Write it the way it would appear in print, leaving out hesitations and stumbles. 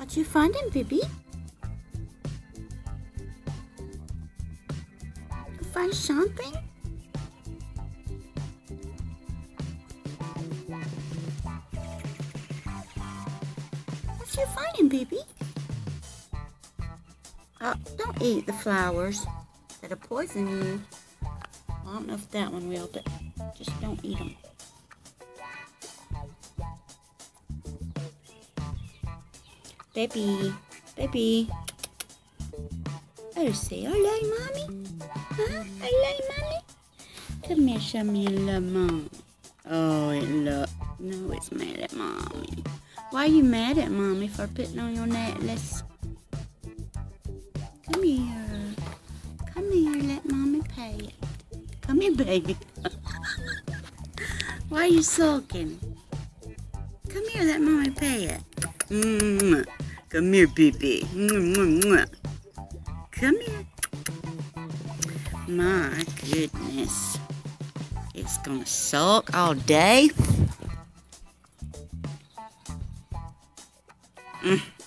Did you find him, Bibi? You find something? What'd you find him, Bibi? Don't eat the flowers. That'll poison you. I don't know if that one will, but just don't eat them. Baby. Oh, say hello, Mommy. Huh? Hello, Mommy. Come here, show me your love, Mom. Oh, no, it's mad at Mommy. Why are you mad at Mommy for putting on your necklace? Come here. Come here, let Mommy pay it. Come here, baby. Why are you sulking? Come here, let Mommy pay it. Come here, baby. Come here. My goodness. It's gonna sulk all day.